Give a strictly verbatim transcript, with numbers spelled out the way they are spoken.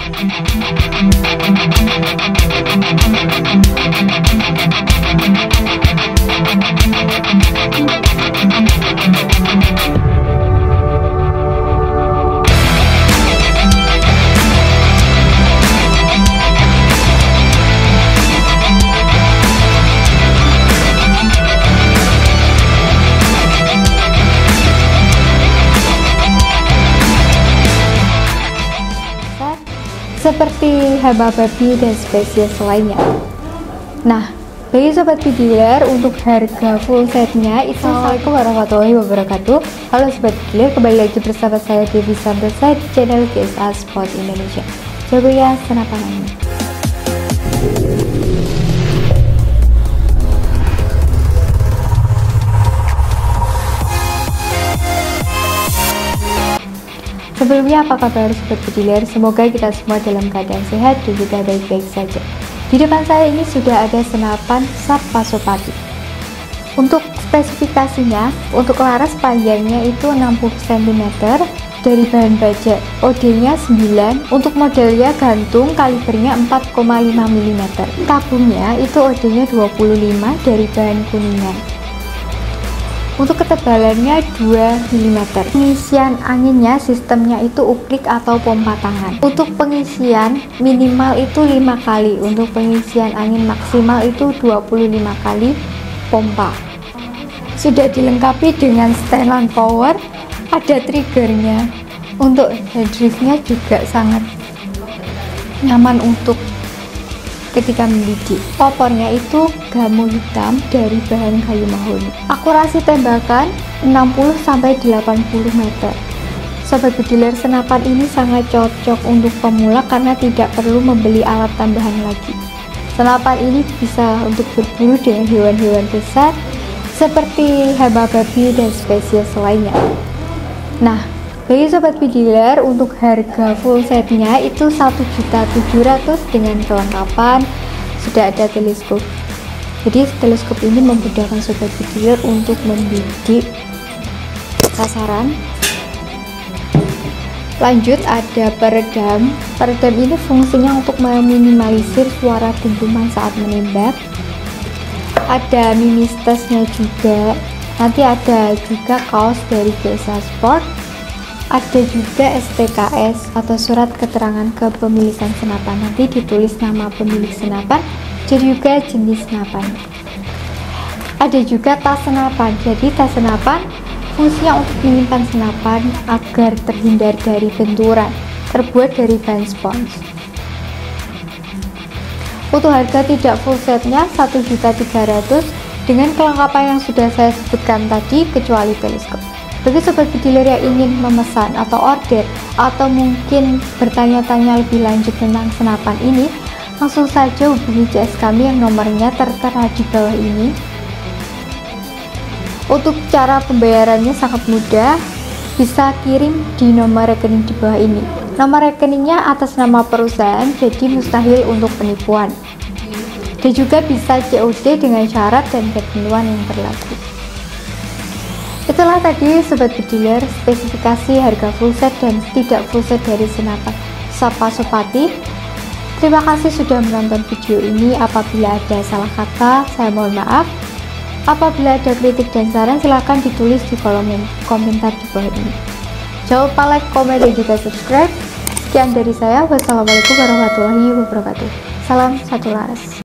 Seperti Haba Baby dan spesies lainnya. Nah, bagi sobat Vigiler, untuk harga full setnya itu Assalamualaikum warahmatullahi wabarakatuh. Halo sobat Vigiler, kembali lagi bersama saya Devi Santosa di channel G S A Sport Indonesia. Jago ya senapan angin. Sebelumnya, apa kabar sobat Vigiler? Semoga kita semua dalam keadaan sehat dan juga baik-baik saja. Di depan saya ini sudah ada senapan Sub Pasopati. Untuk spesifikasinya, untuk laras panjangnya itu enam puluh sentimeter dari bahan baja, O D-nya sembilan, untuk modelnya gantung, kalibernya empat koma lima milimeter. Tabungnya itu O D-nya dua puluh lima dari bahan kuningan. Untuk ketebalannya dua milimeter. Pengisian anginnya sistemnya itu uplik atau pompa tangan. Untuk pengisian minimal itu lima kali. Untuk pengisian angin maksimal itu dua puluh lima kali pompa. Sudah dilengkapi dengan setelan power, ada triggernya. Untuk headriftnya juga sangat nyaman untuk ketika membidik. Popornya itu gamu hitam dari bahan kayu mahoni. Akurasi tembakan enam puluh sampai delapan puluh meter. Sobat Vigiler, senapan ini sangat cocok untuk pemula karena tidak perlu membeli alat tambahan lagi. Senapan ini bisa untuk berburu dengan hewan-hewan besar seperti Haba Baby dan spesies lainnya. Nah, bagi sobat Vigiler, untuk harga full setnya itu satu juta tujuh ratus ribu dengan kelengkapan sudah ada teleskop. Jadi teleskop ini memudahkan sobat Vigiler untuk membidik sasaran. Lanjut ada peredam. Peredam ini fungsinya untuk meminimalisir suara dentuman saat menembak. Ada mimistasnya juga. Nanti ada juga kaos dari G S A Sport. Ada juga S T K S atau surat keterangan kepemilikan senapan. Nanti ditulis nama pemilik senapan dan juga jenis senapan. Ada juga tas senapan. Jadi tas senapan fungsinya untuk menyimpan senapan agar terhindar dari benturan. Terbuat dari bahan spons. Untuk harga tidak full setnya satu juta tiga ratus ribu dengan kelengkapan yang sudah saya sebutkan tadi kecuali teleskop. Bagi sobat Vigiler yang ingin memesan atau order atau mungkin bertanya-tanya lebih lanjut tentang senapan ini, langsung saja hubungi C S kami yang nomornya tertera di bawah ini. Untuk cara pembayarannya sangat mudah, bisa kirim di nomor rekening di bawah ini. Nomor rekeningnya atas nama perusahaan, jadi mustahil untuk penipuan. Dan juga bisa C O D dengan syarat dan ketentuan yang berlaku. Itulah tadi sobat Vigiler spesifikasi harga full set dan tidak full set dari senapan Sub Pasopati. Terima kasih sudah menonton video ini. Apabila ada salah kata, saya mohon maaf. Apabila ada kritik dan saran, silahkan ditulis di kolom komentar di bawah ini. Jangan lupa like, komen, dan juga subscribe. Sekian dari saya. Wassalamualaikum warahmatullahi wabarakatuh. Salam satu laras.